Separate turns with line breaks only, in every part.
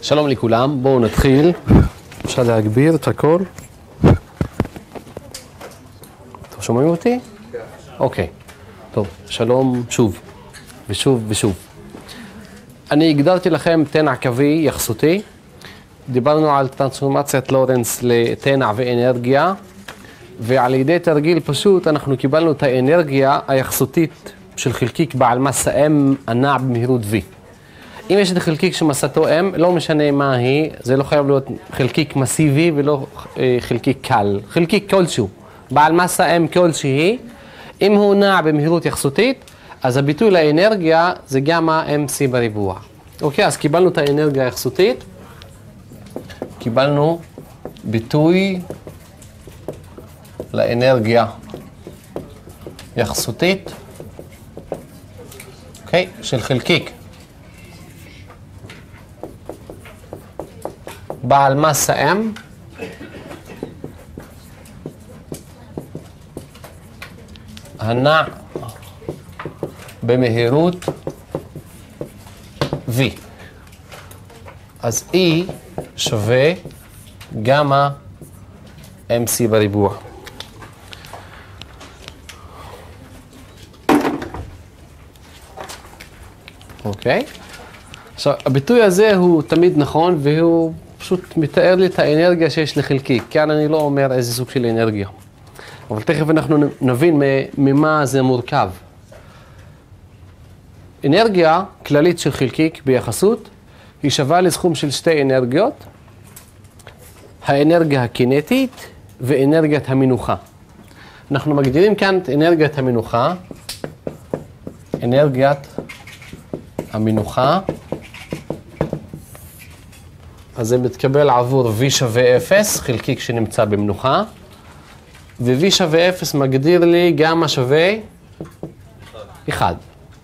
שלום לכולם, בואו נתחיל. אפשר להגביר את הכל? אתם שומעים אותי? כן. אוקיי. טוב, שלום שוב, ושוב ושוב. אני הגדרתי לכם תנע קווי יחסותי. דיברנו על טרנספורמציית לורנס לתנע ואנרגיה, ועל ידי תרגיל פשוט אנחנו קיבלנו את האנרגיה היחסותית של חלקיק בעל מסה M הנע במהירות V. אם יש את החלקיק שמסתו M, לא משנה מה היא, זה לא חייב להיות חלקיק מסיבי ולא חלקיק קל. חלקיק כלשהו, בעל מסה M כלשהי, אם הוא נע במהירות יחסותית, אז הביטוי לאנרגיה זה גמא MC בריבוע. אוקיי, אז קיבלנו את האנרגיה היחסותית, קיבלנו ביטוי לאנרגיה יחסותית, אוקיי, של חלקיק בעל מסה M הנע במהירות V. אז E שווה גמא MC בריבוע. אוקיי? עכשיו, הביטוי הזה הוא תמיד נכון, והוא פשוט מתאר לי את האנרגיה שיש לחלקיק. כאן אני לא אומר איזה סוג של אנרגיה. אבל תכף אנחנו נבין ממה זה מורכב. אנרגיה כללית של חלקיק ביחסות היא שווה לסכום של שתי אנרגיות, האנרגיה הקינטית ואנרגיית המנוחה. אנחנו מגדירים כאן את אנרגיית המנוחה, אנרגיית המנוחה, אז זה מתקבל עבור V שווה 0, חלקיק שנמצא במנוחה, ו-V שווה 0 מגדיר לי גמא שווה 1.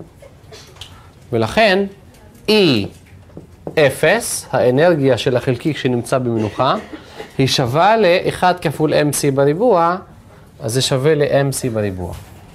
ולכן E0, האנרגיה של החלקיק שנמצא במנוחה, היא שווה ל-1 כפול MC בריבוע, אז זה שווה ל-MC בריבוע.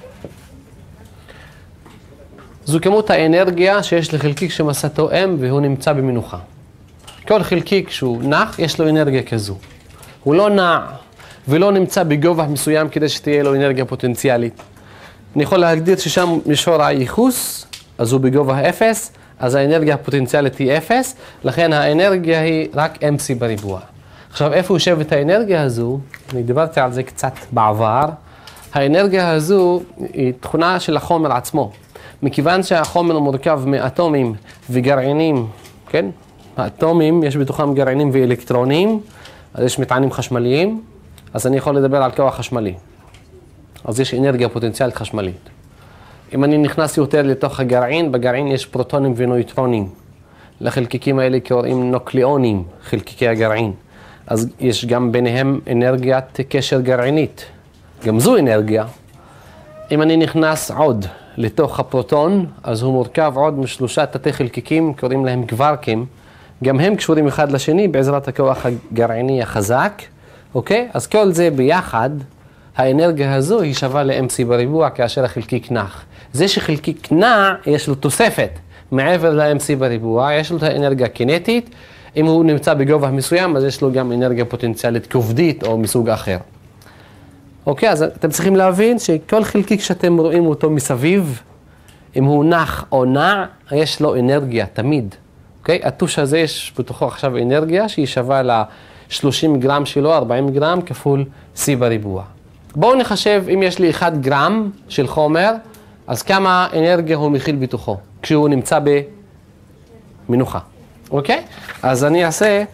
זו כמות האנרגיה שיש לחלקיק שמסתו M והוא נמצא במנוחה. כל חלקיק שהוא נח, יש לו אנרגיה כזו. הוא לא נע ולא נמצא בגובה מסוים כדי שתהיה לו אנרגיה פוטנציאלית. אני יכול להגדיר ששם מישור הייחוס, אז הוא בגובה 0, אז האנרגיה הפוטנציאלית היא 0, לכן האנרגיה היא רק MC בריבוע. עכשיו, איפה יושבת האנרגיה הזו? אני דיברתי על זה קצת בעבר. האנרגיה הזו היא תכונה של החומר עצמו. מכיוון שהחומר מורכב מאטומים וגרעינים, כן? האטומים, יש בתוכם גרעינים ואלקטרונים, אז יש מטענים חשמליים, אז אני יכול לדבר על כוח חשמלי. אז יש אנרגיה פוטנציאלית חשמלית. אם אני נכנס יותר לתוך הגרעין, בגרעין יש פרוטונים ונויטרונים. לחלקיקים האלה קוראים נוקלאונים, חלקיקי הגרעין. אז יש גם ביניהם אנרגיית קשר גרעינית. גם זו אנרגיה. אם אני נכנס עוד לתוך הפרוטון, אז הוא מורכב עוד משלושה תתי חלקיקים, קוראים להם קווארקים. גם הם קשורים אחד לשני בעזרת הכוח הגרעיני החזק. אוקיי? אז כל זה ביחד, האנרגיה הזו היא שווה ל-MC בריבוע כאשר החלקיק נח. זה שחלקיק נע, יש לו תוספת מעבר ל-MC בריבוע, יש לו את האנרגיה הקינטית. אם הוא נמצא בגובה מסוים, אז יש לו גם אנרגיה פוטנציאלית כובדית או מסוג אחר. אוקיי, אז אתם צריכים להבין שכל חלקיק שאתם רואים אותו מסביב, אם הוא נח או נע, יש לו אנרגיה תמיד. אוקיי? הטוש הזה יש בתוכו עכשיו אנרגיה שהיא שווה ל-30 גרם שלו, 40 גרם כפול C בריבוע. בואו נחשב אם יש לי 1 גרם של חומר, אז כמה אנרגיה הוא מכיל בתוכו כשהוא נמצא במנוחה. אוקיי? אז אני אעשה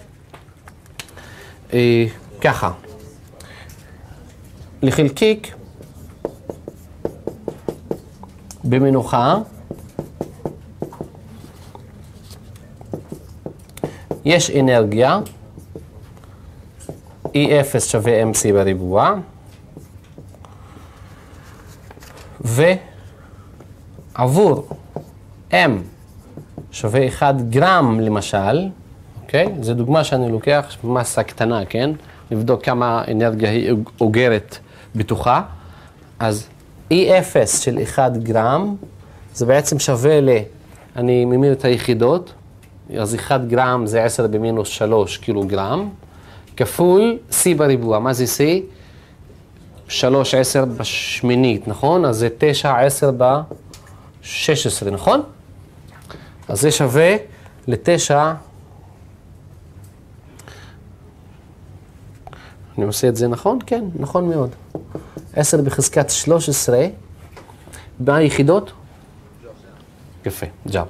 ככה. לחלקיק במנוחה יש אנרגיה E0 שווה MC בריבוע, ועבור M שווה 1 גרם למשל, אוקיי? זו דוגמה שאני לוקח מסה קטנה, כן? נבדוק כמה אנרגיה היא אוגרת בתוכה. אז E0 של 1 גרם, זה בעצם שווה אני ממיר את היחידות, אז 1 גרם זה 10 במינוס 3 קילוגרם, כפול C בריבוע. מה זה C? 3 10 בשמינית, נכון? אז זה 9 10 ב-16, נכון? אז זה שווה ל-9, אני עושה את זה נכון? כן, נכון מאוד. 10 בחזקת 13, ביחידות? יפה, ג'אב.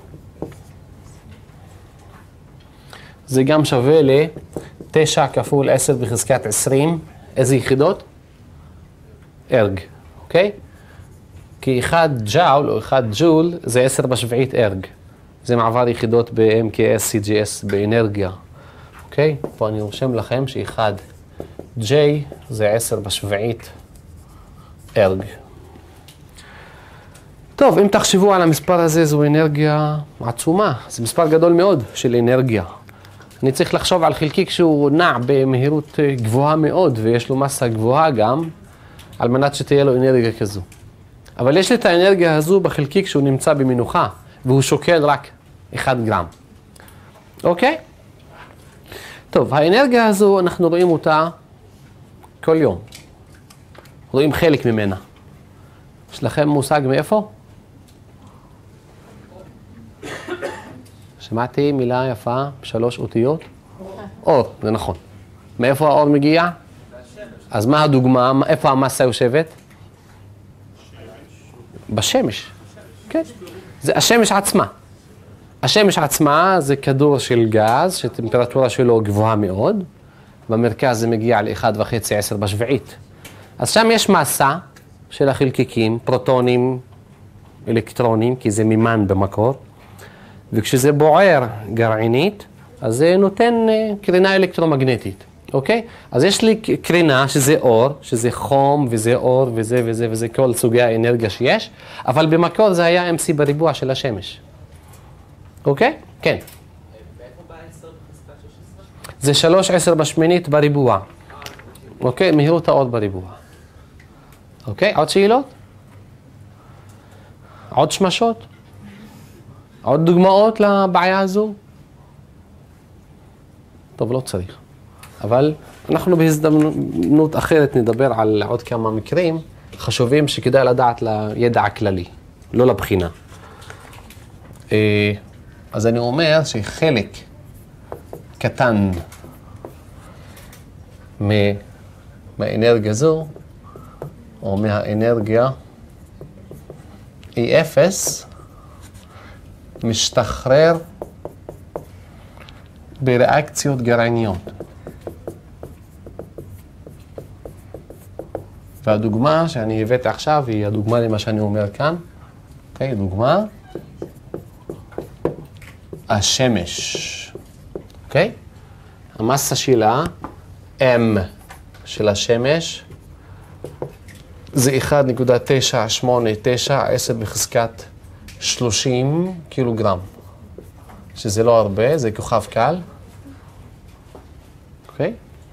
זה גם שווה ל-9 כפול 10 בחזקת 20, איזה יחידות? ארג, אוקיי? כי 1 ג'אול או 1 ג'ול זה 10 בשביעית ארג. זה מעבר יחידות ב-MKS, CGS באנרגיה, אוקיי? פה אני רושם לכם ש1 J זה 10 בשביעית ארג. טוב, אם תחשבו על המספר הזה, זו אנרגיה עצומה. זה מספר גדול מאוד של אנרגיה. אני צריך לחשוב על חלקיק שהוא נע במהירות גבוהה מאוד, ויש לו מסה גבוהה גם, על מנת שתהיה לו אנרגיה כזו. אבל יש לי את האנרגיה הזו בחלקיק שהוא נמצא במנוחה, והוא שוקל רק 1 גרם. אוקיי? טוב, האנרגיה הזו, אנחנו רואים אותה כל יום. רואים חלק ממנה. יש לכם מושג מאיפה? שמעתי מילה יפה, 3 אותיות? אור, זה נכון. מאיפה האור מגיע? אז מה הדוגמה? איפה המסה יושבת? בשמש. כן. זה השמש עצמה. השמש עצמה זה כדור של גז, שטמפרטורה שלו גבוהה מאוד. במרכז זה מגיע ל-1.5 10 בשביעית. אז שם יש מסה של החלקיקים, פרוטונים, אלקטרונים, כי זה מימן במקור. וכשזה בוער גרעינית, אז זה נותן קרינה אלקטרומגנטית, אוקיי? אז יש לי קרינה שזה אור, שזה חום וזה אור וזה וזה וזה כל סוגי האנרגיה שיש, אבל במקור זה היה MC בריבוע של השמש. אוקיי? כן.
מאיפה בא 10 בחזקת 16?
זה 3 10 בשמינית בריבוע. אוקיי? מהירות האור בריבוע. אוקיי? עוד שאלות? עוד שמשות? עוד דוגמאות לבעיה הזו? טוב, לא צריך. אבל אנחנו בהזדמנות אחרת נדבר על עוד כמה מקרים חשובים שכדאי לדעת לידע הכללי, לא לבחינה. אז אני אומר שחלק קטן מהאנרגיה זו, או מהאנרגיה E0, משתחרר בריאקציות גרעיניות. והדוגמה שאני הבאתי עכשיו היא הדוגמה למה שאני אומר כאן. אוקיי, דוגמה. השמש. אוקיי? המסה שלה, M של השמש, זה 1.989 10 בחזקת 30 קילוגרם. שזה לא הרבה, זה כוכב קל. אוקיי?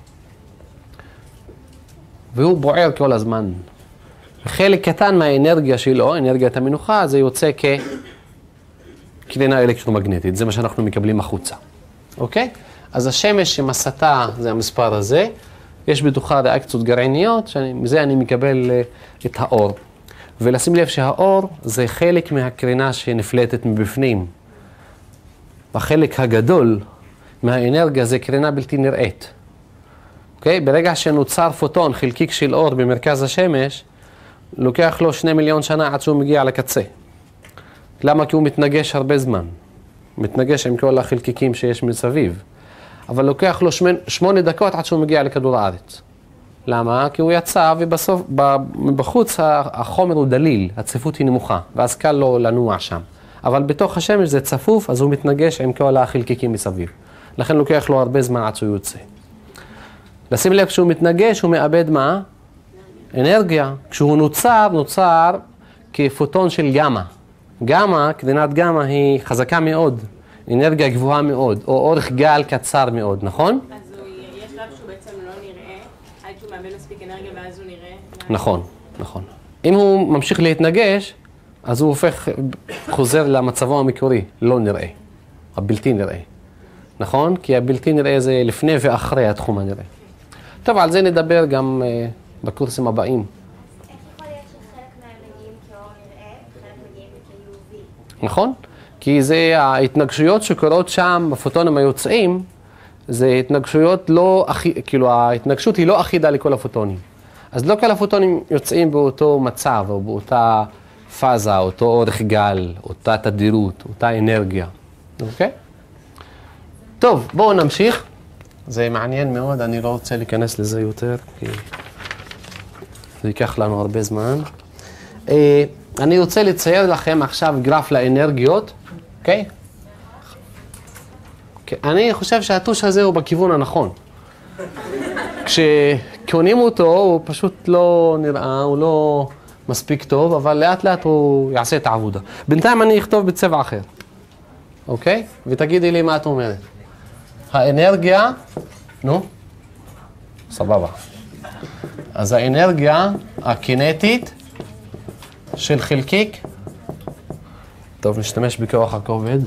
והוא בוער כל הזמן. חלק קטן מהאנרגיה שלו, אנרגיית המנוחה, זה יוצא כקרינה אלקטרומגנטית. זה מה שאנחנו מקבלים החוצה. אוקיי? אז השמש שמסתה, זה המספר הזה, יש בתוכה ריאקציות גרעיניות, מזה אני מקבל את האור. ולשים לב שהאור זה חלק מהקרינה שנפלטת מבפנים. החלק הגדול מהאנרגיה זה קרינה בלתי נראית. אוקיי? ברגע שנוצר פוטון, חלקיק של אור במרכז השמש, לוקח לו 2 מיליון שנה עד שהוא מגיע לקצה. למה? כי הוא מתנגש הרבה זמן. מתנגש עם כל החלקיקים שיש מסביב. אבל לוקח לו 8 דקות עד שהוא מגיע לכדור הארץ. למה? כי הוא יצא ובסוף, בחוץ החומר הוא דליל, הצפיפות היא נמוכה, ואז קל לו לנוע שם. אבל בתוך השמש זה צפוף, אז הוא מתנגש עם כל החלקיקים מסביב. לכן לוקח לו הרבה זמן עד שהוא יוצא. לשים לב, כשהוא מתנגש, הוא מאבד מה? אנרגיה. כשהוא נוצר כפוטון של גמא. גמא, קרינת גמא היא חזקה מאוד, אנרגיה גבוהה מאוד, או אורך גל קצר מאוד, נכון?
אז יש רב שהוא בעצם לא נראה, עד שהוא מאבד מספיק אנרגיה ואז הוא נראה.
נכון, נכון. אם הוא ממשיך להתנגש, אז הוא חוזר למצבו המקורי, לא נראה, הבלתי נראה. נכון? כי הבלתי נראה זה לפני ואחרי התחום הנראה. טוב, על זה נדבר גם בקורסים הבאים.
איך יכול להיות שחלק מהם מגיעים כאור נראה וחלק מגיעים כ-UV?
נכון? כי זה ההתנגשויות שקורות שם בפוטונים היוצאים, זה התנגשויות לא, כאילו ההתנגשות היא לא אחידה לכל הפוטונים. אז לא כל הפוטונים יוצאים באותו מצב או באותה פאזה, אותו אורך גל, אותה תדירות, אותה אנרגיה. אוקיי? טוב, בואו נמשיך. זה מעניין מאוד, אני לא רוצה להיכנס לזה יותר, כי זה ייקח לנו הרבה זמן. אני רוצה לצייר לכם עכשיו גרף לאנרגיות, אוקיי? אני חושב שהטוש הזה הוא בכיוון הנכון. כשקונים אותו הוא פשוט לא נראה, הוא לא מספיק טוב, אבל לאט לאט הוא יעשה את העבודה. בינתיים אני אכתוב בצבע אחר, אוקיי? ותגידי לי מה את אומרת. האנרגיה, נו, סבבה. אז האנרגיה הקינטית של חלקיק, טוב, נשתמש בכוח הכובד,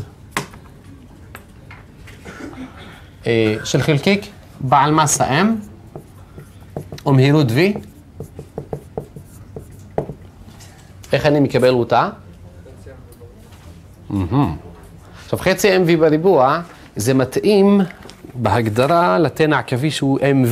של חלקיק בעל מסה M ומהירות V. איך אני מקבל אותה? עכשיו, חצי MV בריבוע זה מתאים בהגדרה לתנע קווי שהוא MV.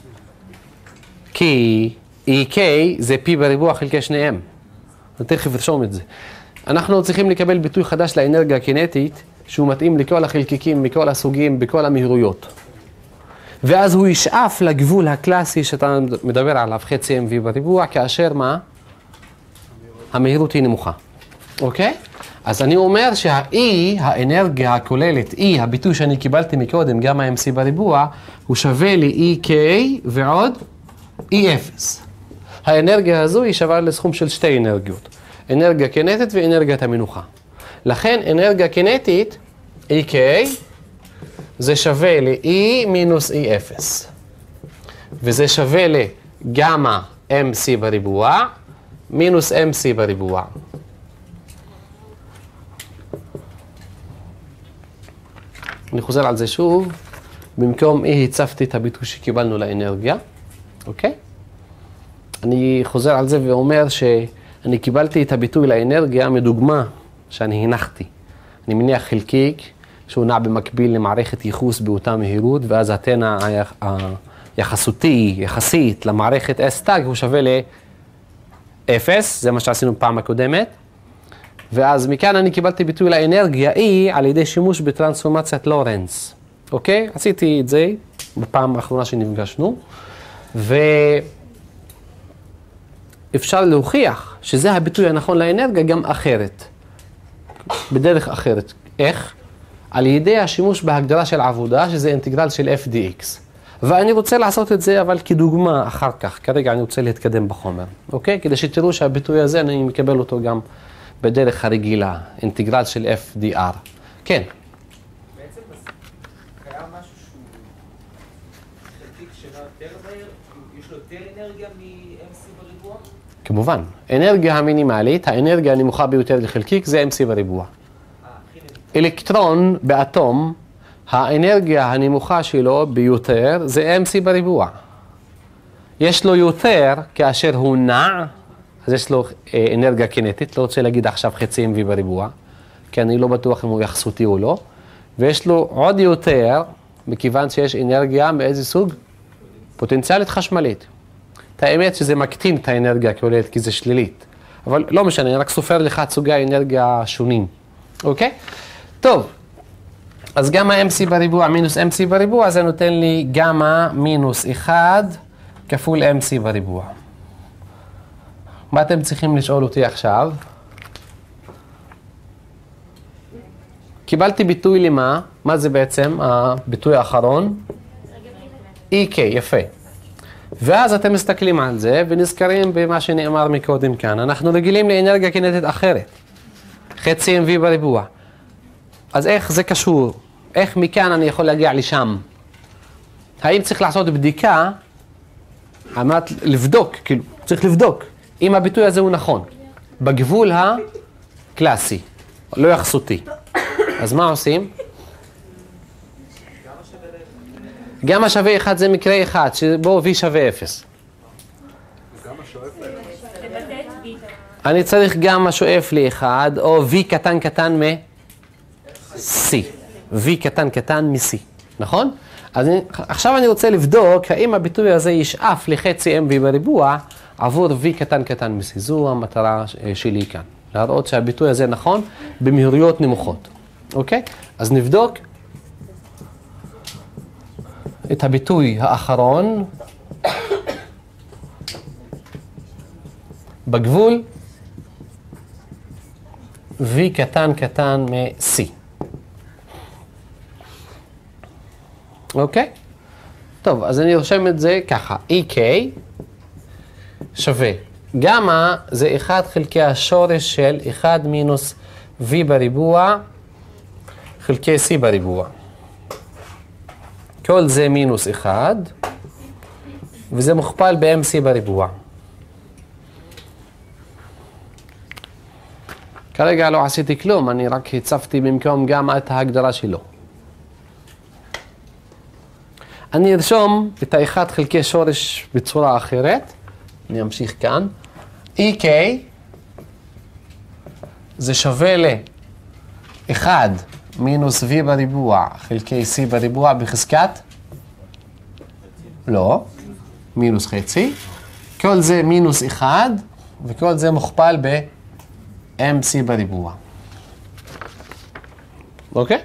כי EK זה P בריבוע חלקי 2M. אני תכף ארשום את זה. אנחנו צריכים לקבל ביטוי חדש לאנרגיה הקינטית שהוא מתאים לכל החלקיקים, מכל הסוגים, בכל המהירויות. ואז הוא ישאף לגבול הקלאסי שאתה מדבר עליו, חצי MV בריבוע, כאשר מה? המהירות היא נמוכה. אוקיי? אז אני אומר שה-E, האנרגיה הכוללת, E, הביטוי שאני קיבלתי מקודם, גם ה-MC בריבוע, הוא שווה ל-EK ועוד E0. האנרגיה הזו היא שווה לסכום של שתי אנרגיות. אנרגיה קינטית ואנרגיית המנוחה. לכן אנרגיה קינטית, EK, זה שווה ל-E מינוס E0. וזה שווה לגמא MC בריבוע מינוס MC בריבוע. אני חוזר על זה שוב. במקום E הצפתי את הביטוי שקיבלנו לאנרגיה. אוקיי? אני חוזר על זה ואומר שאני קיבלתי את הביטוי לאנרגיה מדוגמה שאני הנחתי. אני מניח חלקיק שהוא נע במקביל למערכת ייחוס באותה מהירות, ואז התנע היחסותי, יחסית למערכת S-Tag הוא שווה ל-0, זה מה שעשינו פעם הקודמת. ואז מכאן אני קיבלתי ביטוי לאנרגיה E על ידי שימוש בטרנספורמציית לורנס. אוקיי? עשיתי את זה בפעם האחרונה שנפגשנו. ואפשר להוכיח שזה הביטוי הנכון לאנרגיה גם אחרת. בדרך אחרת. איך? על ידי השימוש בהגדרה של עבודה, שזה אינטגרל של f dx. ואני רוצה לעשות את זה, אבל כדוגמה אחר כך. כרגע אני רוצה להתקדם בחומר. אוקיי? כדי שתראו שהביטוי הזה אני מקבל אותו גם בדרך הרגילה. אינטגרל של f dr. כן.
בעצם קיים משהו שהוא חלקיק שנע יותר מהר, יש לו יותר אנרגיה מ-MC בריבוע?
כמובן. אנרגיה המינימלית, האנרגיה הנמוכה ביותר לחלקיק, זה MC בריבוע. אלקטרון באטום, האנרגיה הנמוכה שלו ביותר זה MC בריבוע. יש לו יותר כאשר הוא נע, אז יש לו אנרגיה קינטית, לא רוצה להגיד עכשיו חצי MV בריבוע, כי אני לא בטוח אם הוא יחסותי או לא, ויש לו עוד יותר, מכיוון שיש אנרגיה מאיזה סוג? פוטנציאלית חשמלית. את האמת שזה מקטין את האנרגיה הכוללת, כי זה שלילית. אבל לא משנה, אני רק סופר לך את סוגי האנרגיה השונים. אוקיי? טוב, אז גמא MC בריבוע מינוס MC בריבוע, זה נותן לי גמא מינוס 1 כפול MC בריבוע. מה אתם צריכים לשאול אותי עכשיו? קיבלתי ביטוי למה? מה זה בעצם הביטוי האחרון? EK, יפה. ואז אתם מסתכלים על זה ונזכרים במה שנאמר מקודם כאן. אנחנו רגילים לאנרגיה קינטית אחרת. חצי MV בריבוע. אז איך זה קשור? איך מכאן אני יכול להגיע לשם? האם צריך לעשות בדיקה? אמרת לבדוק, כאילו, צריך לבדוק אם הביטוי הזה הוא נכון. בגבול הקלאסי, לא יחסותי. אז מה עושים? גמא שווה 1 זה מקרה אחד, שבו v שווה 0. אני צריך גמא שואף ל1, או v קטן קטן מ-c. v קטן קטן מ-c, נכון? אז עכשיו אני רוצה לבדוק האם הביטוי הזה ישאף לחצי mv בריבוע עבור v קטן קטן מ-c. זו המטרה שלי כאן. להראות שהביטוי הזה נכון במהירויות נמוכות. אוקיי? אז נבדוק את הביטוי האחרון בגבול v קטן קטן מ-c. אוקיי? טוב, אז אני רושם את זה ככה. ek שווה. גמא זה 1 חלקי השורש של 1 מינוס v בריבוע חלקי c בריבוע. כל זה מינוס 1, וזה מוכפל ב-mc בריבוע. כרגע לא עשיתי כלום, אני רק הצפתי במקום גמא את ההגדרה שלו. אני ארשום את ה-1 חלקי שורש בצורה אחרת. אני אמשיך כאן. ek זה שווה ל-1 מינוס v בריבוע חלקי c בריבוע בחזקת? לא, מינוס חצי. כל זה מינוס 1, וכל זה מוכפל ב-mc בריבוע. אוקיי?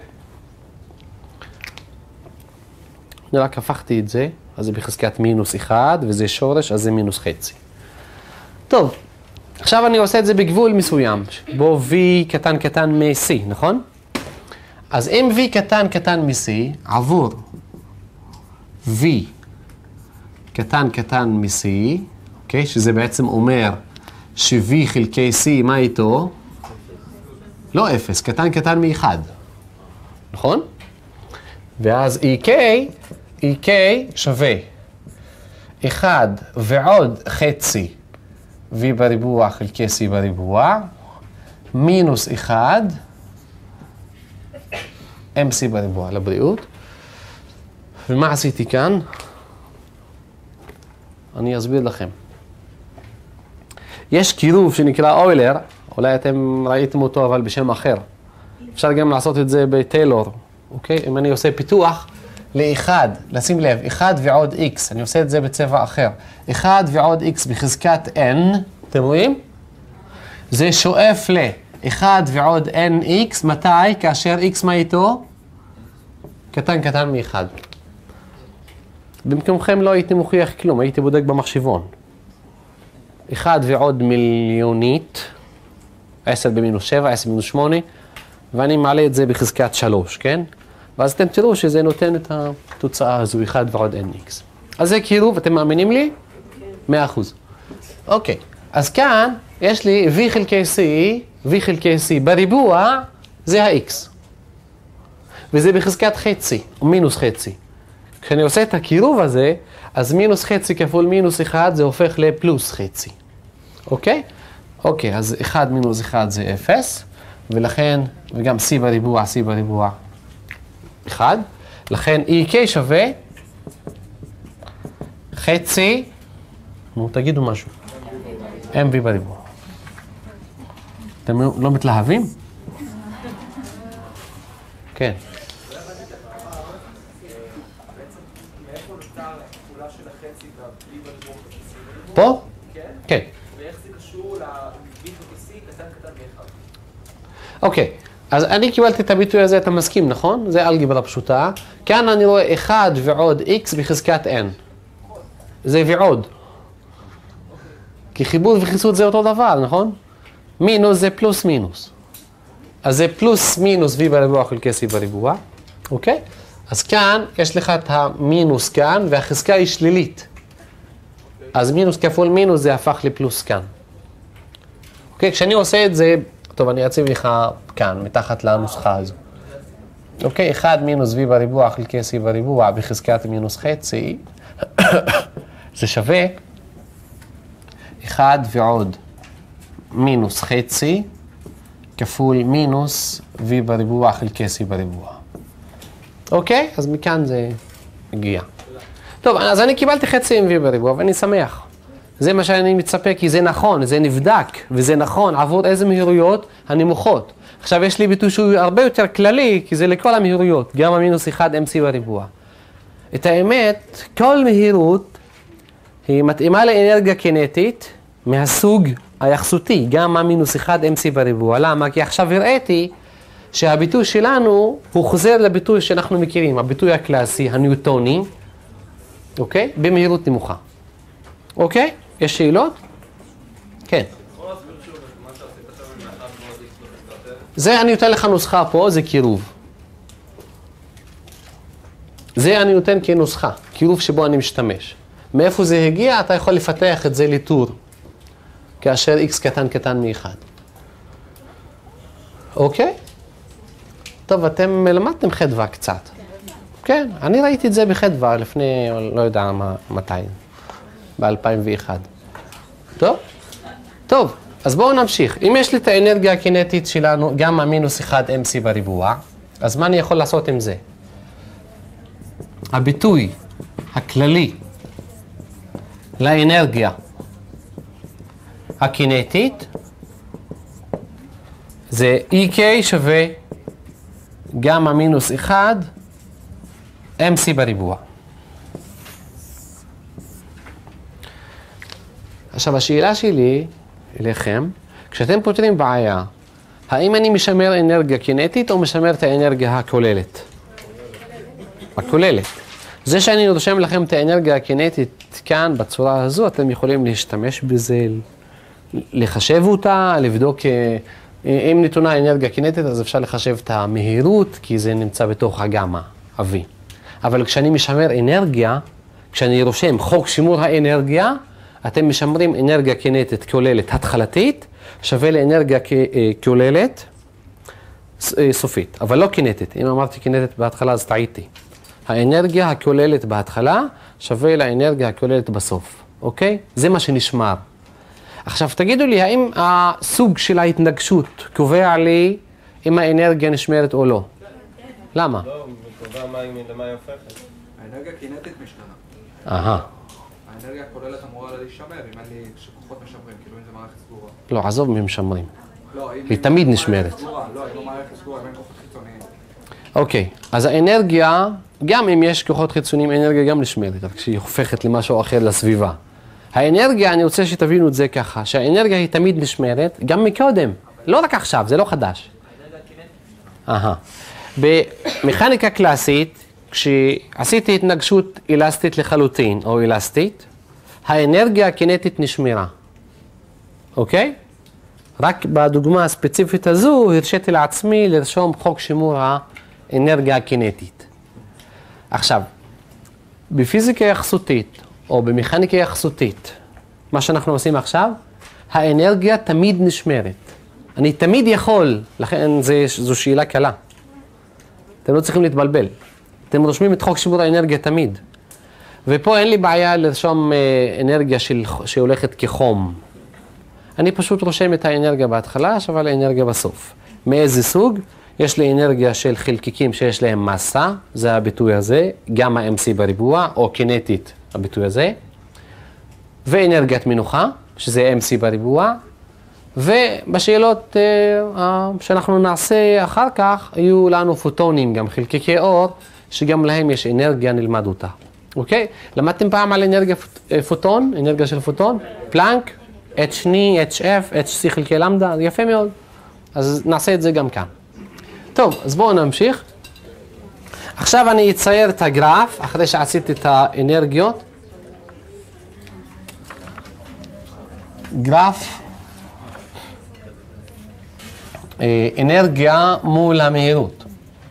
אני רק הפכתי את זה, אז זה בחזקת מינוס 1, וזה שורש, אז זה מינוס חצי. טוב, עכשיו אני עושה את זה בגבול מסוים, בו v קטן קטן מ-c, נכון? אז אם v קטן קטן מ-c, עבור v קטן קטן מ-c, אוקיי? שזה בעצם אומר ש-v חלקי c, מה איתו? לא 0, קטן קטן מ-1, נכון? ואז ek שווה 1 ועוד חצי v בריבוע חלקי c בריבוע, מינוס 1 mc בריבוע, לבריאות. ומה עשיתי כאן? אני אסביר לכם. יש קירוב שנקרא אוילר, אולי אתם ראיתם אותו אבל בשם אחר. אפשר גם לעשות את זה בטיילור, אוקיי? אם אני עושה פיתוח ל-1, לשים לב, 1 ועוד x, אני עושה את זה בצבע אחר. 1 ועוד x בחזקת n, אתם רואים? זה שואף ל-1 ועוד nx, מתי? כאשר x מה איתו? קטן קטן מ-1. במקומכם לא הייתי מוכיח כלום, הייתי בודק במחשבון. 1 ועוד מיליונית, 10 במינוס 7, 10 במינוס 8, ואני מעלה את זה בחזקת 3, כן? ואז אתם תראו שזה נותן את התוצאה הזו, 1 ועוד nx. אז זה קירוב, אתם מאמינים לי? 100%. אוקיי, אז כאן יש לי v חלקי c בריבוע, זה ה-x. וזה בחזקת חצי, או מינוס חצי. כשאני עושה את הקירוב הזה, אז מינוס חצי כפול מינוס 1 זה הופך לפלוס חצי. אוקיי? אוקיי, אז 1 מינוס 1 זה 0, ולכן, וגם c בריבוע, 1. לכן ek שווה חצי, תגידו משהו, mv בריבוע. אתם לא מתלהבים? כן. פה? כן.
ואיך זה קשור ל-v ו-c קטן קטן ב-1?
אוקיי, אז אני קיבלתי את הביטוי הזה, אתה מסכים, נכון? זה אלגברה פשוטה. כאן אני רואה 1 ועוד x בחזקת n. זה ועוד. כי חיבור וחיסות זה אותו דבר, נכון? מינוס זה פלוס מינוס. אז זה פלוס מינוס v בריבוע חלקי c בריבוע. אוקיי? אז כאן יש לך את המינוס כאן, והחזקה היא שלילית. אז מינוס כפול מינוס זה הפך לפלוס כאן. אוקיי, כשאני עושה את זה, טוב, אני אציב לך כאן, מתחת לנוסחה הזו. אוקיי, 1 מינוס v בריבוע חלקי c בריבוע בחזקת מינוס חצי, זה שווה 1 ועוד מינוס חצי כפול מינוס v בריבוע חלקי c בריבוע. אוקיי, אז מכאן זה הגיע. טוב, אז אני קיבלתי חצי MV בריבוע ואני שמח. זה מה שאני מצפה, כי זה נכון, זה נבדק, וזה נכון עבור איזה מהירויות הנמוכות. עכשיו יש לי ביטוי שהוא הרבה יותר כללי, כי זה לכל המהירויות, גם המינוס 1 MC בריבוע. את האמת, כל מהירות היא מתאימה לאנרגיה קינטית מהסוג היחסותי, גם המינוס 1 MC בריבוע. למה? כי עכשיו הראיתי שהביטוי שלנו הוא חוזר לביטוי שאנחנו מכירים, הביטוי הקלאסי, הניוטוני, אוקיי? במהירות נמוכה. אוקיי? יש שאלות? כן. זה אני נותן לך נוסחה פה, זה קירוב. זה אני נותן כנוסחה, קירוב שבו אני משתמש. מאיפה זה הגיע? אתה יכול לפתח את זה לטור, כאשר x קטן מ-1. אוקיי? טוב, אתם למדתם חדווה קצת. כן, אני ראיתי את זה בחדווה לפני, לא יודע מתי, ב-2001. טוב? טוב, אז בואו נמשיך. אם יש לי את האנרגיה הקינטית שלנו, גם המינוס 1 MC בריבוע, אז מה אני יכול לעשות עם זה? הביטוי הכללי לאנרגיה הקינטית זה EK שווה גם המינוס 1 MC בריבוע. עכשיו השאלה שלי אליכם, כשאתם פותרים בעיה, האם אני משמר אנרגיה קינטית או משמר את האנרגיה הכוללת? הכוללת. זה שאני רושם לכם את האנרגיה הקינטית כאן בצורה הזו, אתם יכולים להשתמש בזה, לחשב אותה, לבדוק אם נתונה אנרגיה קינטית, אז אפשר לחשב את המהירות, כי זה נמצא בתוך הגמא, אבי. אבל כשאני משמר אנרגיה, כשאני רושם חוק שימור האנרגיה, אתם משמרים אנרגיה קינטית כוללת התחלתית, שווה לאנרגיה כוללת סופית, אבל לא קינטית. אם אמרתי קינטית בהתחלה, אז טעיתי. האנרגיה הכוללת בהתחלה שווה לאנרגיה הכוללת בסוף, אוקיי? זה מה שנשמר. עכשיו תגידו לי, האם הסוג של ההתנגשות קובע לי אם האנרגיה נשמרת או לא? למה?
לא, קובע למה היא הופכת.
האנרגיה הקינטית משתנה. האנרגיה הכוללת אמורה להישמר, אם אין לי שכוחות משמרים, כאילו אם זה מערכת סגורה.
לא, עזוב מי משמרים.
לא,
היא תמיד נשמרת.
לא, אם מערכת סגורה, אם אין כוחות חיצוניים.
אוקיי, אז האנרגיה, גם אם יש כוחות חיצוניים, האנרגיה גם נשמרת, רק שהיא הופכת למשהו אחר לסביבה. האנרגיה, אני רוצה שתבינו את זה ככה, שהאנרגיה היא תמיד נשמרת, גם מקודם, לא רק עכשיו, זה לא חדש. במכניקה קלאסית, כשעשיתי התנגשות אלסטית לחלוטין, או אלסטית, האנרגיה הקינטית נשמרה. אוקיי? רק בדוגמה הספציפית הזו, הרשיתי לעצמי לרשום חוק שימור האנרגיה הקינטית. עכשיו, בפיזיקה יחסותית, או במכניקה יחסותית, מה שאנחנו עושים עכשיו, האנרגיה תמיד נשמרת. אני תמיד יכול, לכן זו שאלה קלה. אתם לא צריכים להתבלבל. אתם רושמים את חוק שימור האנרגיה תמיד. ופה אין לי בעיה לרשום אנרגיה שהולכת כחום. אני פשוט רושם את האנרגיה בהתחלה, שווה לאנרגיה בסוף. מאיזה סוג? יש לי אנרגיה של חלקיקים שיש להם מסה, זה הביטוי הזה, גם ה-MC בריבוע, או קינטית, הביטוי הזה. ואנרגיית מנוחה, שזה MC בריבוע. ובשאלות שאנחנו נעשה אחר כך, יהיו לנו פוטונים, גם חלקיקי אור, שגם להם יש אנרגיה, נלמד אותה. אוקיי? למדתם פעם על אנרגיה פוטון, אנרגיה של פוטון? פלנק, H2, HF, HC חלקי למדה, יפה מאוד. אז נעשה את זה גם כאן. טוב, אז בואו נמשיך. עכשיו אני אצייר את הגרף, אחרי שעשיתי את האנרגיות. גרף אנרגיה מול המהירות.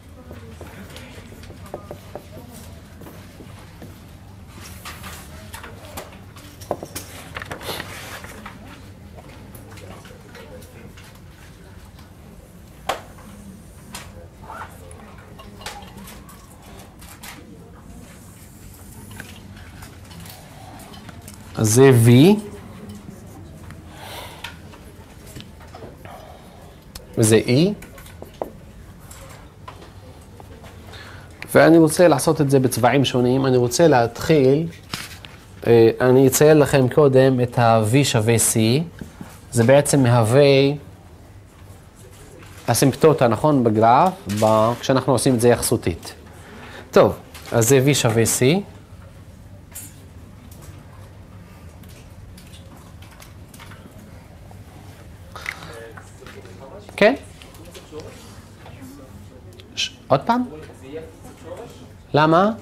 אז זה V. וזה E. ואני רוצה לעשות את זה בצבעים שונים. אני רוצה להתחיל, אני אצייר לכם קודם את ה-V שווה C. זה בעצם מהווה אסימפטוטה, נכון? בגרף, כשאנחנו עושים את זה יחסותית. טוב, אז זה V שווה C. כן? עוד פעם? למה?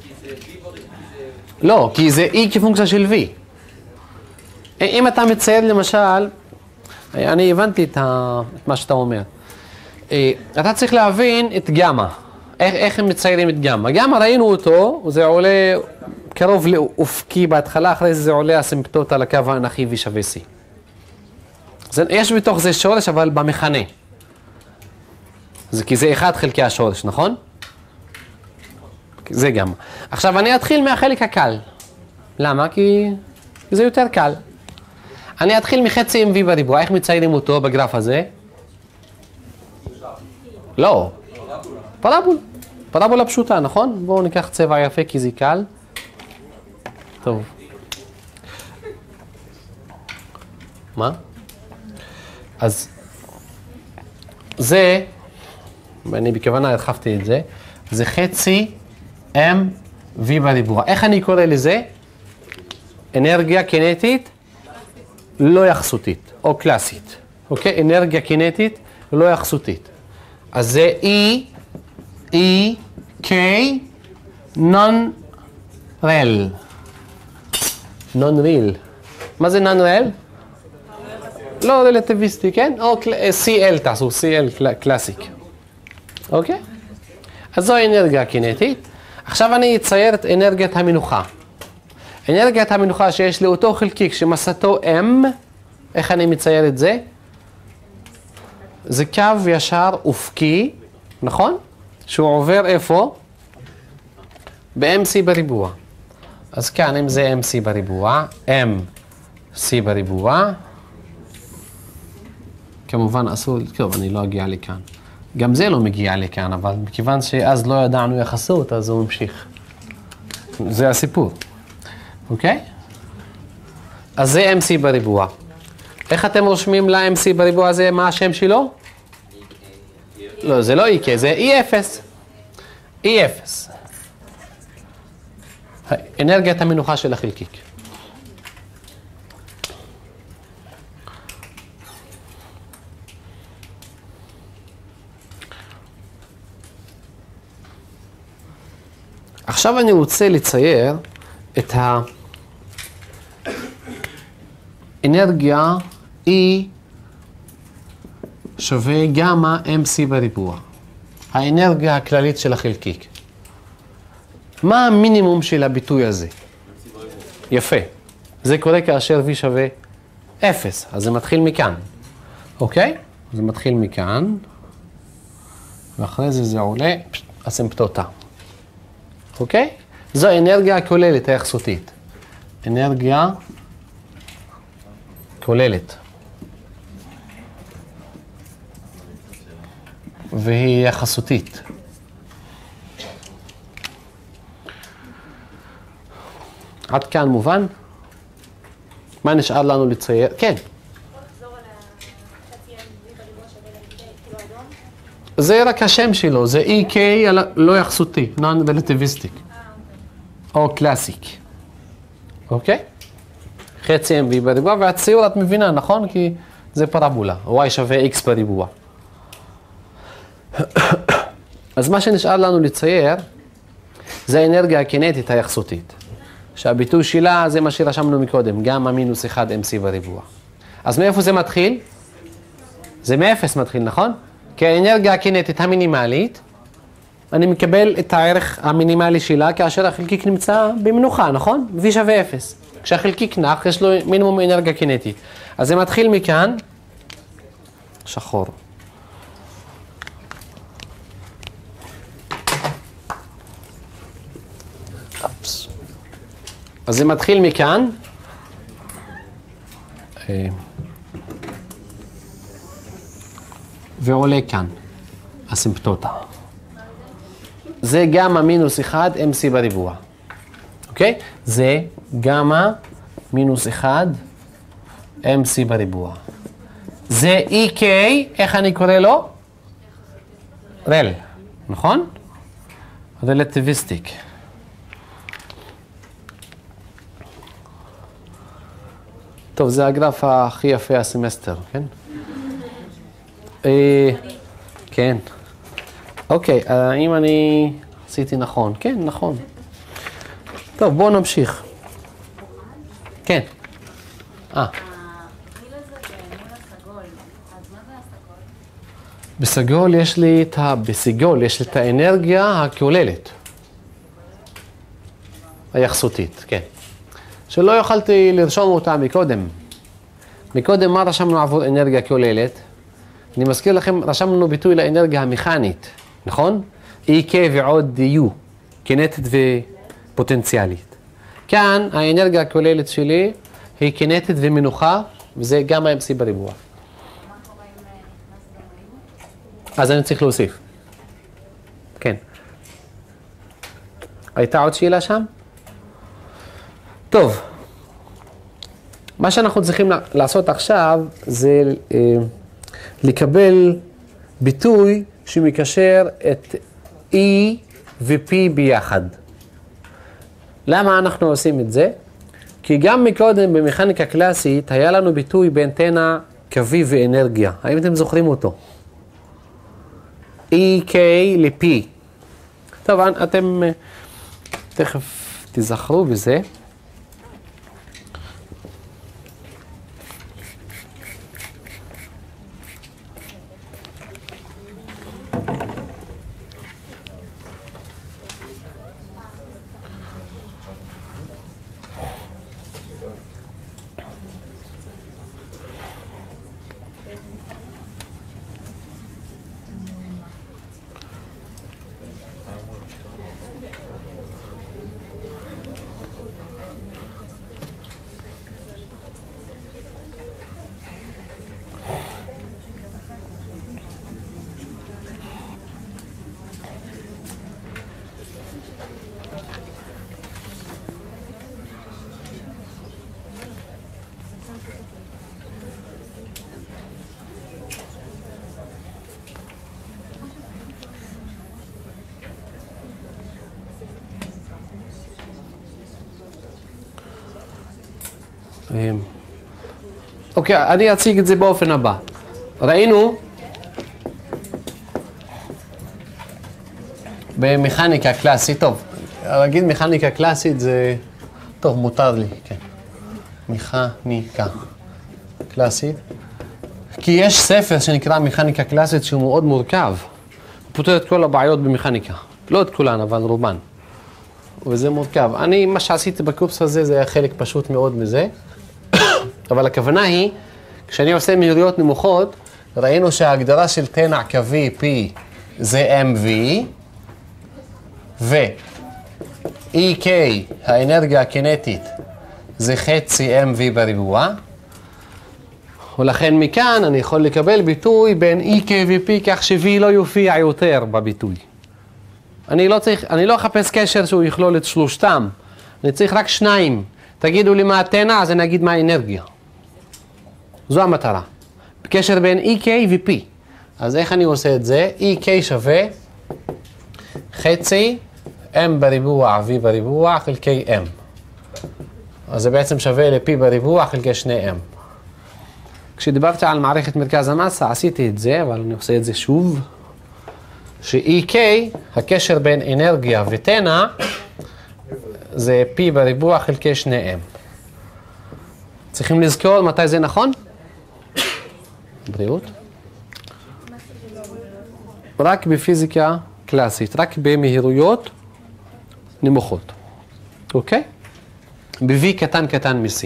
לא, כי זה E כפונקציה של V. אם אתה מצייר למשל, אני הבנתי את מה שאתה אומר. אתה צריך להבין את גמא. איך הם מציירים את גמא. גמא ראינו אותו, זה עולה קרוב לאופקי בהתחלה, אחרי זה עולה אסימפטוטה לקו האנכי V שווה C. יש בתוך זה שורש, אבל במכנה. כי זה 1 חלקי השורש, נכון? זה גם. עכשיו אני אתחיל מהחלק הקל. למה? כי זה יותר קל. אני אתחיל מחצי MV בריבוע. איך מציירים אותו בגרף הזה? לא. פרבול. פרבולה פשוטה, נכון? בואו ניקח צבע יפה כי זה קל. טוב. מה? אז זה, ואני בכוונה הרחבתי את זה, זה חצי MV בריבוע. איך אני קורא לזה? אנרגיה קינטית לא יחסותית, או קלאסית. אוקיי? אנרגיה קינטית לא יחסותית. אז זה E, K, non-real. non-real. מה זה non-real? לא רלטיביסטי, כן? או CL תעשו, CL קלאסיק. אוקיי? אז זו אנרגיה קינטית. עכשיו אני אצייר את אנרגיית המנוחה. אנרגיית המנוחה שיש לאותו חלקיק שמסתו M, איך אני מצייר את זה? זה קו ישר אופקי, נכון? שהוא עובר איפה? ב-MC בריבוע. אז כאן אם זה MC בריבוע, MC בריבוע, כמובן אסור, טוב, אני לא אגיע לכאן. גם זה לא מגיע לכאן, אבל מכיוון שאז לא ידענו יחסות, אז הוא ממשיך. זה הסיפור. אוקיי? אז זה MC בריבוע. איך אתם רושמים ל-MC בריבוע הזה? מה השם שלו? לא, זה לא EK, זה E0. E0. אנרגיית המנוחה של החלקיק. עכשיו אני רוצה לצייר את האנרגיה E שווה גמא MC בריבוע. האנרגיה הכללית של החלקיק. מה המינימום של הביטוי הזה? יפה. זה קורה כאשר V שווה 0. אז זה מתחיל מכאן. אוקיי? זה מתחיל מכאן. ואחרי זה זה עולה אסימפטוטה. אוקיי? זו האנרגיה הכוללת היחסותית. אנרגיה כוללת. והיא יחסותית. עד כאן מובן? מה נשאר לנו לצייר? כן. זה רק השם שלו, זה EK לא יחסותי, non-relativistic. או קלאסיק. אוקיי? חצי MV בריבוע, והציור את מבינה, נכון? כי זה פרבולה, Y שווה X בריבוע. אז מה שנשאר לנו לצייר, זה האנרגיה הקינטית היחסותית. שהביטוי שלה זה מה שרשמנו מקודם, גמא מינוס 1 MC בריבוע. אז מאיפה זה מתחיל? זה מאפס מתחיל, נכון? כי האנרגיה הקינטית המינימלית, אני מקבל את הערך המינימלי שלה כאשר החלקיק נמצא במנוחה, נכון? V שווה 0. כשהחלקיק נח, יש לו מינימום אנרגיה קינטית. אז זה מתחיל מכאן, שחור. אפס. אז זה מתחיל מכאן. ועולה כאן, אסימפטוטה. זה גמא מינוס 1 MC בריבוע. אוקיי? זה גמא מינוס 1 MC בריבוע. זה EK, איך אני קורא לו? רל, נכון? רלטיביסטיק. טוב, זה הגרף הכי יפה הסמסטר, כן? כן. אוקיי, האם אני עשיתי נכון? כן, נכון. טוב, בואו נמשיך. כן. בסגול יש לי את האנרגיה הכוללת. היחסותית, כן. שלא יכולתי לרשום אותה מקודם. מקודם מה רשמנו עבור אנרגיה כוללת? אני מזכיר לכם, רשמנו ביטוי לאנרגיה המכנית, נכון? EK ועוד U, קינטית ופוטנציאלית. כאן האנרגיה הכוללת שלי היא קינטית ומנוחה, וזה גם ה-MC בריבוע. אז אני צריך להוסיף. כן. הייתה עוד שאלה שם? טוב. מה שאנחנו צריכים לעשות עכשיו זה לקבל ביטוי שמקשר את E ו-P ביחד. למה אנחנו עושים את זה? כי גם מקודם במכניקה קלאסית היה לנו ביטוי בין תנע, קווי ואנרגיה. האם אתם זוכרים אותו? EK ל-P. טוב, אתם תכף תזכרו בזה. אוקיי, אני אציג את זה באופן הבא. ראינו במכניקה קלאסית, טוב, להגיד מכניקה קלאסית זה, טוב, מותר לי, כן. מכניקה קלאסית. כי יש ספר שנקרא מכניקה קלאסית שהוא מאוד מורכב. הוא פותר את כל הבעיות במכניקה. לא את כולן, אבל רובן. וזה מורכב. מה שעשיתי בקורס הזה זה היה חלק פשוט מאוד מזה. אבל הכוונה היא, כשאני עושה מהירויות נמוכות, ראינו שההגדרה של תנע קווי P זה MV, ו-EK, האנרגיה הקינטית, זה חצי MV בריבוע, ולכן מכאן אני יכול לקבל ביטוי בין EK ו-P כך ש-V לא יופיע יותר בביטוי. אני לא אחפש קשר שהוא יכלול את שלושתם, אני צריך רק שניים. תגידו לי מה התנע, אז אני אגיד מה האנרגיה. זו המטרה. בקשר בין EK ו-P. אז איך אני עושה את זה? EK שווה חצי M בריבוע V בריבוע חלקי M. אז זה בעצם שווה ל-P בריבוע חלקי 2M. כשדיברתי על מערכת מרכז המסה, עשיתי את זה, אבל אני עושה את זה שוב. ש-EK, הקשר בין אנרגיה ותנע, זה P בריבוע חלקי 2M. צריכים לזכור מתי זה נכון? בריאות. רק בפיזיקה קלאסית, רק במהירויות נמוכות. אוקיי? ב-V קטן מ-C.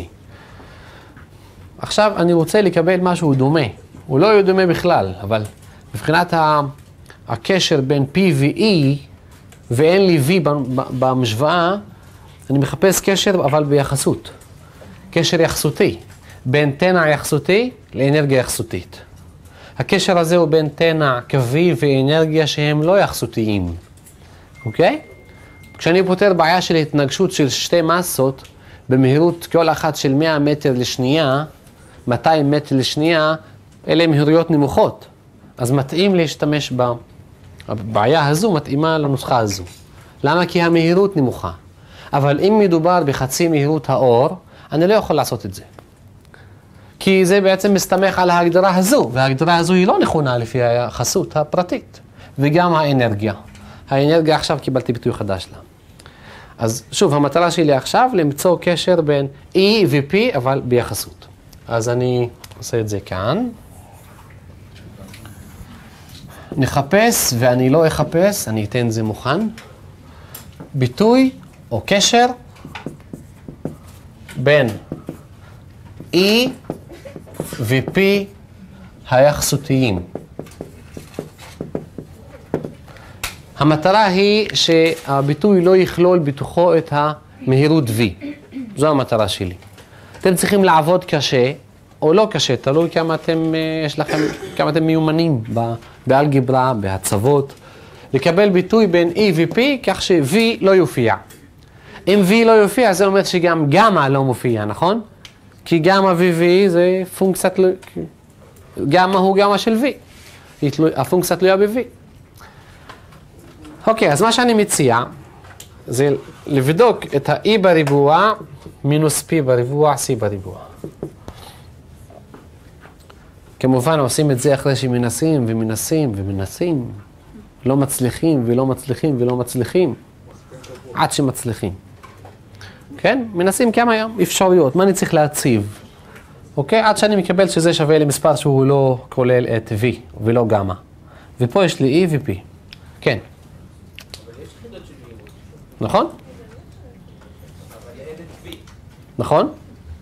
עכשיו אני רוצה לקבל משהו דומה. הוא לא יהיה דומה בכלל, אבל מבחינת הקשר בין P ו-E, ואין לי V במשוואה, אני מחפש קשר אבל ביחסות. קשר יחסותי. בין תנע יחסותי לאנרגיה יחסותית. הקשר הזה הוא בין תנע קווי ואנרגיה שהם לא יחסותיים. אוקיי? כשאני פותר בעיה של התנגשות של שתי מסות, במהירות כל אחת של 100 מטר לשנייה, 200 מטר לשנייה, אלה מהירויות נמוכות. אז מתאים להשתמש הבעיה הזו מתאימה לנוסחה הזו. למה? כי המהירות נמוכה. אבל אם מדובר בחצי מהירות האור, אני לא יכול לעשות את זה. כי זה בעצם מסתמך על ההגדרה הזו, וההגדרה הזו היא לא נכונה לפי היחסות הפרטית. וגם האנרגיה. האנרגיה עכשיו קיבלתי ביטוי חדש לה. אז שוב, המטרה שלי עכשיו למצוא קשר בין E ו-P, אבל ביחסות. אז אני עושה את זה כאן. נחפש, ואני לא אחפש, אני אתן זה מוכן. ביטוי או קשר בין E ו-P היחסותיים. המטרה היא שהביטוי לא יכלול בתוכו את המהירות V. זו המטרה שלי. אתם צריכים לעבוד קשה, או לא קשה, תלוי כמה אתם מיומנים באלגברה, בהצבות, לקבל ביטוי בין E ו-P, כך ש-V לא יופיע. אם V לא יופיע, זה אומר שגם גמא לא מופיע, נכון? כי גמא ו-V זה פונקציה, גמא הוא גמא של V. הפונקציה תלויה ב-V. אוקיי, אז מה שאני מציע, זה לבדוק את ה-E בריבוע מינוס P בריבוע, C בריבוע. כמובן עושים את זה אחרי שמנסים ומנסים ומנסים. לא מצליחים ולא מצליחים ולא מצליחים. עד שמצליחים. כן? מנסים כמה אפשרויות. מה אני צריך להציב? אוקיי? עד שאני מקבל שזה שווה למספר שהוא לא כולל את V ולא גמא. ופה יש לי E ו-P. כן. נכון? נכון?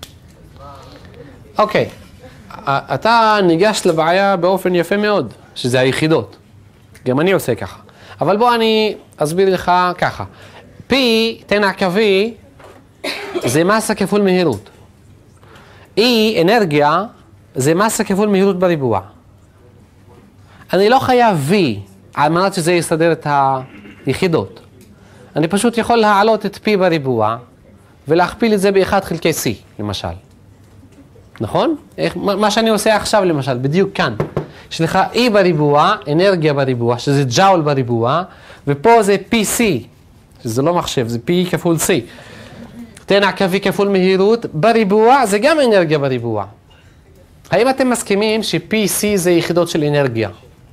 אוקיי. אתה ניגש לבעיה באופן יפה מאוד, שזה היחידות. גם אני עושה ככה. אבל בוא אני אסביר לך ככה. P, תנע קווי, זה מסה כפול מהירות. E, אנרגיה, זה מסה כפול מהירות בריבוע. אני לא חייב V, על מנת שזה יסדר את היחידות. אני פשוט יכול להעלות את P בריבוע, ולהכפיל את זה ב-1 חלקי C, למשל. נכון? מה שאני עושה עכשיו, למשל, בדיוק כאן. יש לך E בריבוע, אנרגיה בריבוע, שזה ג'אול בריבוע, ופה זה PC, שזה לא מחשב, זה P כפול C. תנע קווי כפול מהירות, בריבוע זה גם אנרגיה בריבוע. האם אתם מסכימים ש-PC זה יחידות של אנרגיה?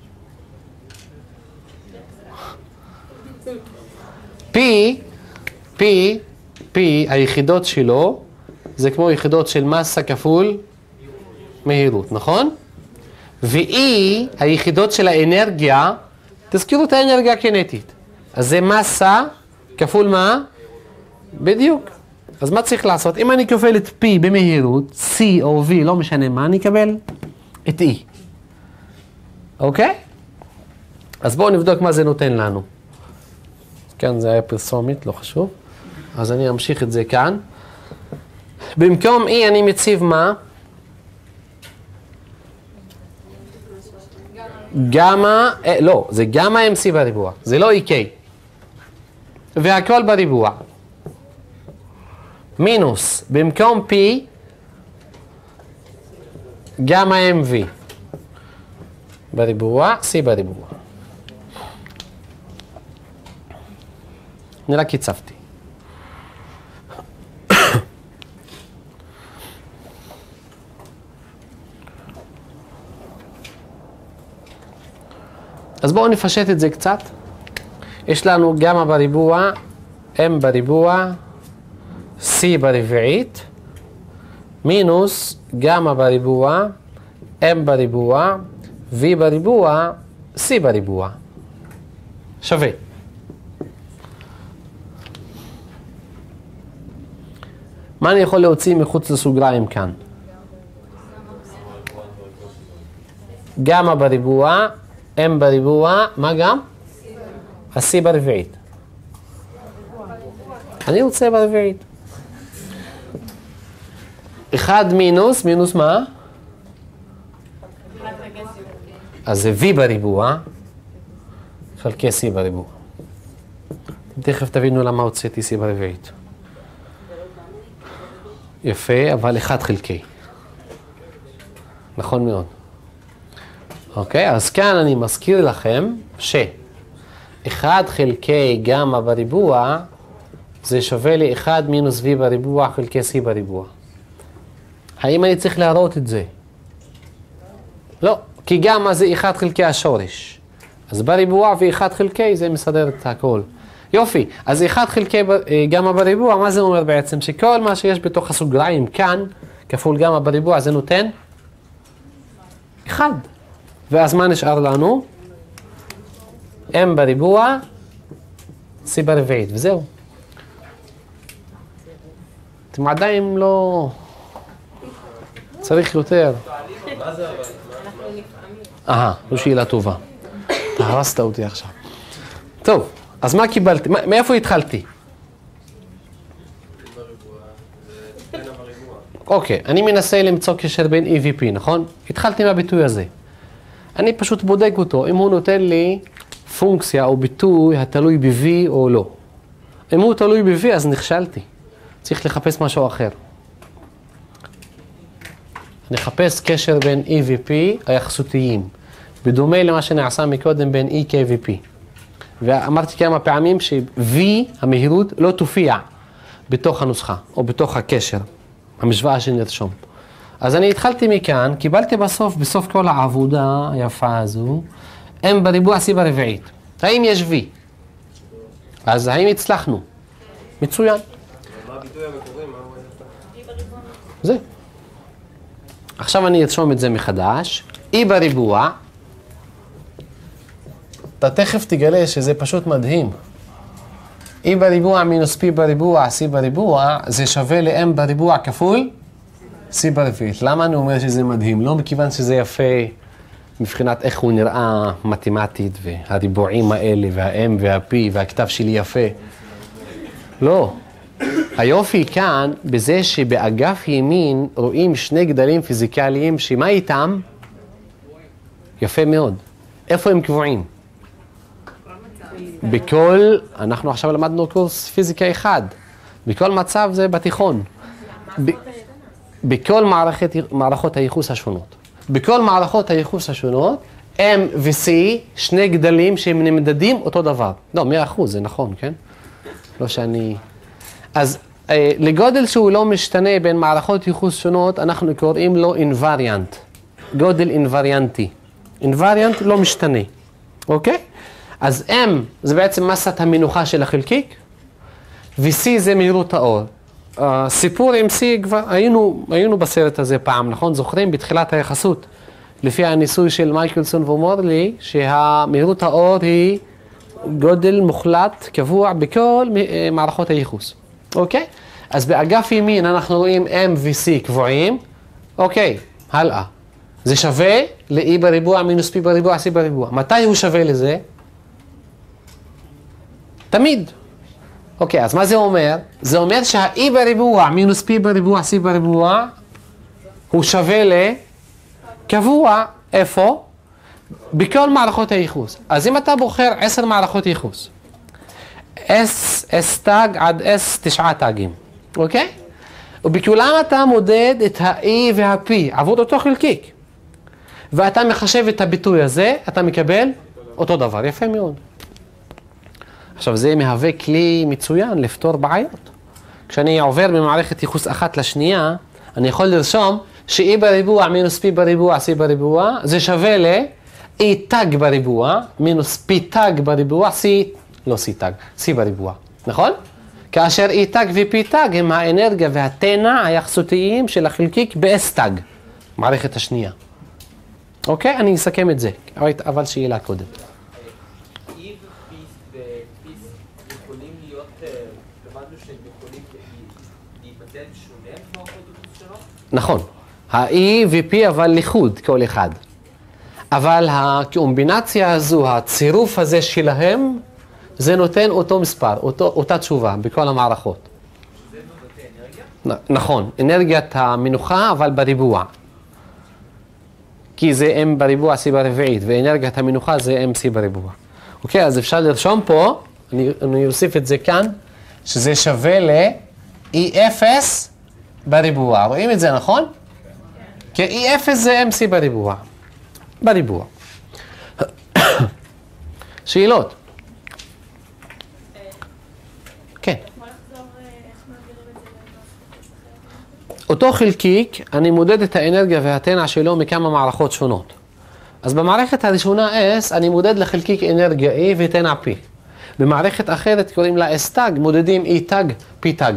P, היחידות שלו, זה כמו יחידות של מסה כפול מהירות, נכון? ו-E, היחידות של האנרגיה, תזכירו את האנרגיה הקינטית. אז זה מסה כפול מה? בדיוק. אז מה צריך לעשות? אם אני כופל את P במהירות, C או V, לא משנה מה, אני אקבל את E. אוקיי? אז בואו נבדוק מה זה נותן לנו. כאן זה היה פרסומית, לא חשוב. אז אני אמשיך את זה כאן. במקום E אני מציב מה? גמא, לא, זה גמא MC בריבוע, זה לא EK. והכל בריבוע. מינוס, במקום P, גמא MV. בריבוע, C בריבוע. אני רק הצבתי. אז בואו נפשט את זה קצת. יש לנו גמא בריבוע, M בריבוע, C ברביעית, מינוס גמא בריבוע, M בריבוע, V בריבוע, C בריבוע. שווה. מה אני יכול להוציא מחוץ לסוגריים כאן? גמא בריבוע, M בריבוע, מה גם? ה-C ברביעית. אני רוצה ברביעית. 1 מינוס, מינוס מה? אז זה V בריבוע, חלקי C בריבוע. תכף תבינו למה הוצאתי C ברביעית. יפה, אבל 1 חלקי. נכון מאוד. אוקיי, אז כאן אני מזכיר לכם ש1 חלקי גמא בריבוע זה שווה ל1 מינוס V בריבוע חלקי C בריבוע. האם אני צריך להראות את זה? לא, כי גמא זה 1 חלקי השורש. אז בריבוע ו1 חלקי זה מסדר את הכל. יופי, אז 1 חלקי גמא בריבוע, מה זה אומר בעצם? שכל מה שיש בתוך הסוגריים כאן, כפול גמא בריבוע, זה נותן 1. ואז מה נשאר לנו? M בריבוע, C ברביעית, וזהו. אתם עדיין לא... צריך יותר.
מה זה אבל?
זו שאלה טובה. אתה הרסת אותי עכשיו. טוב, אז מה קיבלתי? מאיפה התחלתי? אוקיי, אני מנסה למצוא קשר בין E ו-P, נכון? התחלתי מהביטוי הזה. אני פשוט בודק אותו, אם הוא נותן לי פונקציה או ביטוי התלוי ב-V או לא. אם הוא תלוי ב-V, אז נכשלתי. צריך לחפש משהו אחר. נחפש קשר בין E ו-P היחסותיים, בדומה למה שנעשה מקודם בין E, K ו-P. ואמרתי כמה פעמים ש-V, המהירות, לא תופיע בתוך הנוסחה, או בתוך הקשר, המשוואה שנרשום. אז אני התחלתי מכאן, קיבלתי בסוף כל העבודה היפה הזו, M בריבוע C ברביעית. האם יש V? אז האם הצלחנו? מצוין.
מה הביטוי המקורי? מה הוא היה?
זה. עכשיו אני ארשום את זה מחדש. E בריבוע, אתה תכף תגלה שזה פשוט מדהים. E בריבוע מינוס P בריבוע, C בריבוע, זה שווה ל-M בריבוע כפול C ברביעית. למה אני אומר שזה מדהים? לא מכיוון שזה יפה מבחינת איך הוא נראה מתמטית, והריבועים האלה, וה-M וה-P, והכתב שלי יפה. לא. היופי כאן, בזה שבאגף ימין רואים שני גדלים פיזיקליים, שמה איתם? יפה מאוד. איפה הם קבועים? בכל, אנחנו עכשיו למדנו קורס פיזיקה 1. בכל מצב זה בתיכון. בכל מערכות הייחוס השונות. בכל מערכות הייחוס השונות, M ו-C, שני גדלים שהם נמדדים אותו דבר. לא, 100%, זה נכון, כן? לא שאני... אז לגודל שהוא לא משתנה בין מערכות ייחוס שונות, אנחנו קוראים לו אינווריאנט. גודל אינווריאנטי. אינווריאנט לא משתנה. אוקיי? אז M זה בעצם מסת המנוחה של החלקיק, ו-C זה מהירות האור. סיפור עם C כבר היינו בסרט הזה פעם, נכון? זוכרים? בתחילת היחסות, לפי הניסוי של מייקלסון ומורלי, שהמהירות האור היא גודל מוחלט, קבוע בכל מערכות הייחוס. אוקיי? אז באגף ימין אנחנו רואים M ו-C קבועים. אוקיי, הלאה. זה שווה ל-E בריבוע מינוס P בריבוע, C בריבוע. מתי הוא שווה לזה? תמיד. אוקיי, אז מה זה אומר? זה אומר שה-E בריבוע מינוס P בריבוע, C בריבוע, הוא שווה לקבוע, איפה? בכל מערכות הייחוס. אז אם אתה בוחר 10 מערכות ייחוס, S טאג עד S 9 טאגים, אוקיי? ובכולם אתה מודד את ה-E וה-P עבור אותו חלקיק. ואתה מחשב את הביטוי הזה, אתה מקבל אותו דבר. יפה מאוד. עכשיו זה מהווה כלי מצוין לפתור בעיות. כשאני עובר ממערכת ייחוס אחת לשנייה, אני יכול לרשום ש-E בריבוע מינוס P בריבוע, C בריבוע, זה שווה ל-E טאג בריבוע מינוס P טאג בריבוע, לא C טאג, C בריבוע, נכון? כאשר E טאג ו-P טאג הם האנרגיה והתנע היחסותיים של החלקיק ב-S טאג, מערכת השנייה. אוקיי? אני אסכם את זה, אבל שאלה קודם.
E ו-P יכולים להיות, למדנו שהם יכולים להתבטל שונה במערכות ייחוס שונות?
נכון. ה-E ו-P אבל לחוד כל אחד. אבל הקומבינציה הזו, הצירוף הזה שלהם, זה נותן אותו מספר, אותה תשובה בכל המערכות.
זה נותן אנרגיה?
נכון, אנרגיית המנוחה אבל בריבוע. כי זה M בריבוע C ברביעית, ואנרגיית המנוחה זה MC בריבוע. אוקיי, אז אפשר לרשום פה אני אוסיף את זה כאן, שזה שווה ל-E0 בריבוע. רואים את זה, נכון? כי E0 זה MC בריבוע. בריבוע. שאלות? כן. אותו חלקיק, אני מודד את האנרגיה והתנע שלו מכמה מערכות שונות. אז במערכת הראשונה S, אני מודד לחלקיק אנרגיה E ותנע P. במערכת אחרת קוראים לה S-תג, מודדים E-תג, P-תג.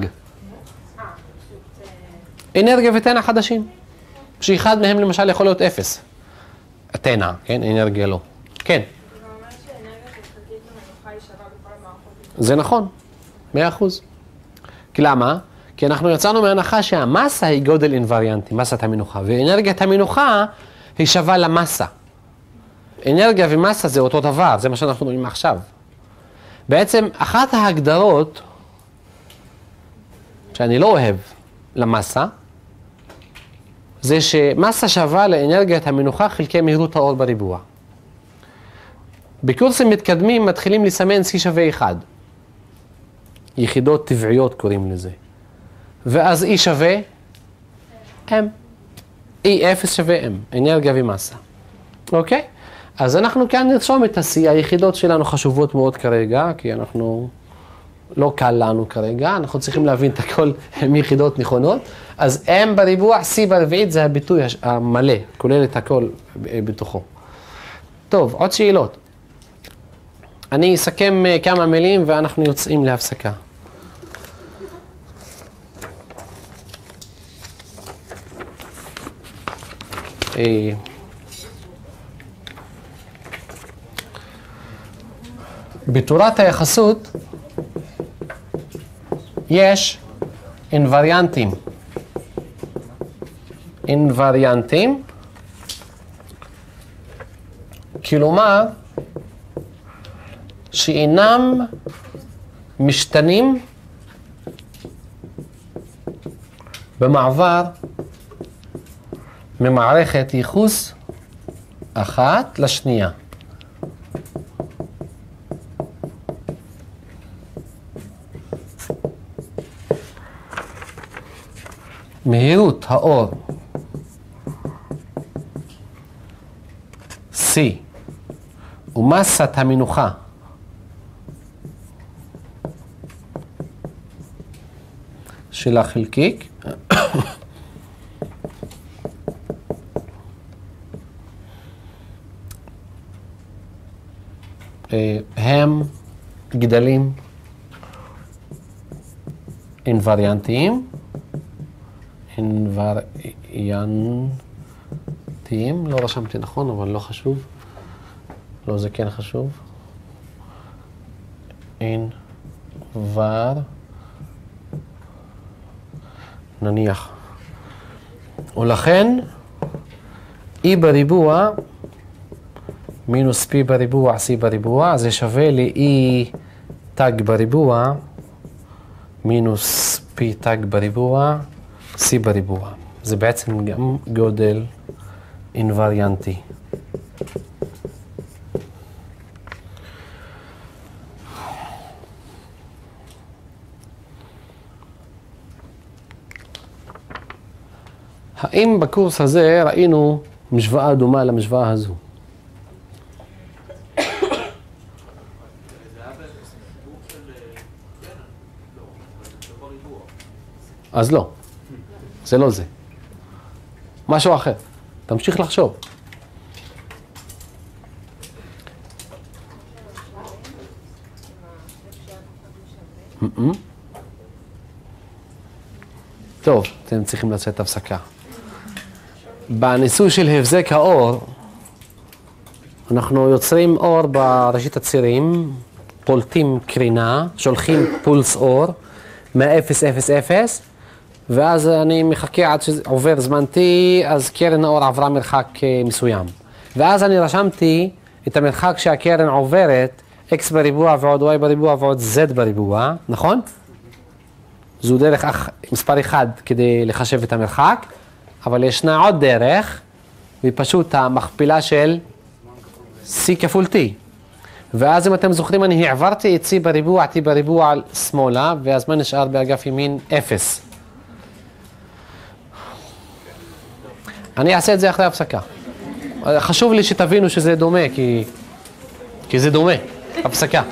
אנרגיה ותנע חדשים. שאחד מהם למשל יכול להיות 0. התנע, כן? אנרגיה לא. כן.
זה אומר שאנרגיה של חלקיק המנוחה היא שווה בכל המערכות.
זה נכון, 100%. כי למה? כי אנחנו יצאנו מהנחה שהמסה היא גודל אינווריאנטי, מסת המנוחה, ואנרגיית המנוחה היא שווה למסה. אנרגיה ומסה זה אותו דבר, זה מה שאנחנו רואים עכשיו. בעצם אחת ההגדרות שאני לא אוהב למסה, זה שמסה שווה לאנרגיית המנוחה חלקי מהירות האור בריבוע. בקורסים מתקדמים מתחילים לסמן C שווה 1. יחידות טבעיות קוראים לזה. ואז E שווה M. E0 שווה M, אנרגיה ומסה. אוקיי? אז אנחנו כאן נרשום את ה-C, היחידות שלנו חשובות מאוד כרגע, כי אנחנו, לא קל לנו כרגע, אנחנו צריכים להבין את הכל עם יחידות נכונות. אז M בריבוע, C ברביעית זה הביטוי המלא, כולל את הכל בתוכו. טוב, עוד שאלות. אני אסכם כמה מילים ואנחנו יוצאים להפסקה. בתורת היחסות יש אינווריאנטים. אינווריאנטים, כלומר שאינם משתנים במעבר ממערכת ייחוס אחת לשנייה. מהירות האור C ומסת המנוחה של החלקיק הם גדלים אינווריאנטיים, לא רשמתי נכון, אבל לא חשוב. לא, זה כן חשוב. נניח. ולכן, E בריבוע מינוס P בריבוע, C בריבוע, זה שווה ל-E תג בריבוע מינוס P תג בריבוע, C בריבוע. זה בעצם גם גודל אינווריאנטי. האם בקורס הזה ראינו משוואה דומה למשוואה הזו? אז לא, זה לא זה. משהו אחר. תמשיך לחשוב. טוב, אתם צריכים לצאת הפסקה. בניסוי של הבזק האור, אנחנו יוצרים אור בראשית הצירים, פולטים קרינה, שולחים פולס אור מ-000, ואז אני מחכה עד שעובר זמן T, אז קרן האור עברה מרחק מסוים. ואז אני רשמתי את המרחק שהקרן עוברת, X בריבוע ועוד Y בריבוע ועוד Z בריבוע, נכון? זו דרך מספר 1 כדי לחשב את המרחק, אבל ישנה עוד דרך, והיא פשוט המכפילה של C כפול T. ואז אם אתם זוכרים, אני העברתי את C בריבוע, T בריבוע על שמאלה, ואז מה נשאר באגף ימין? 0. אני אעשה את זה אחרי הפסקה. חשוב לי שתבינו שזה דומה, כי זה דומה. הפסקה.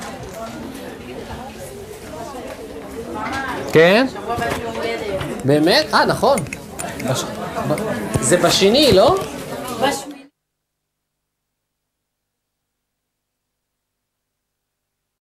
כן? באמת? נכון. זה בשני, לא?
בשמיני.